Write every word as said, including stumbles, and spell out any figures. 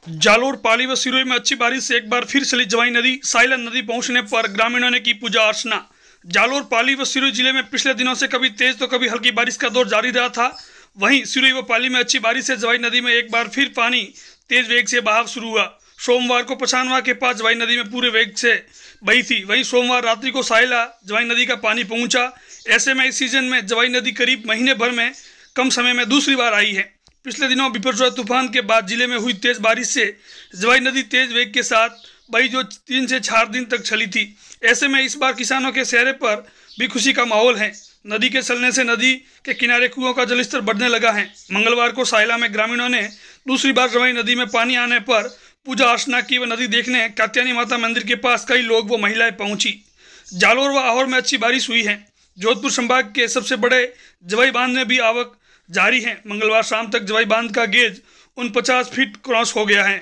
जालोर, पाली व सिरोही में अच्छी बारिश से एक बार फिर चली जवाई नदी। साइलन नदी पहुंचने पर ग्रामीणों ने की पूजा अर्चना। जालोर, पाली व सिरोही जिले में पिछले दिनों से कभी तेज तो कभी हल्की बारिश का दौर जारी रहा था। वहीं सिरोही व पाली में अच्छी बारिश से जवाई नदी में एक बार फिर पानी तेज वेग से बहाव शुरू हुआ। सोमवार को पछानवा के पास जवाई नदी में पूरे वेग से बही थी। वहीं सोमवार रात्रि को साइला जवाई नदी का पानी पहुंचा। ऐसे में इस सीजन में जवाई नदी करीब महीने भर में कम समय में दूसरी बार आई है। पिछले दिनों बिपरजोय तूफान के बाद जिले में हुई तेज बारिश से जवाई नदी तेज वेग के साथ बही, जो तीन से चार दिन तक चली थी। ऐसे में इस बार किसानों के चेहरे पर भी खुशी का माहौल है। नदी के चलने से नदी के किनारे कुओं का जलस्तर बढ़ने लगा है। मंगलवार को साइला में ग्रामीणों ने दूसरी बार जवाई नदी में पानी आने पर पूजा अर्चना की व नदी देखने कात्यायनी माता मंदिर के पास कई लोग व महिलाएं पहुंची। जालोर व आहोर में अच्छी बारिश हुई है। जोधपुर संभाग के सबसे बड़े जवाई बांध में भी आवक जारी है। मंगलवार शाम तक जवाई बांध का गेज उनचास फीट क्रॉस हो गया है।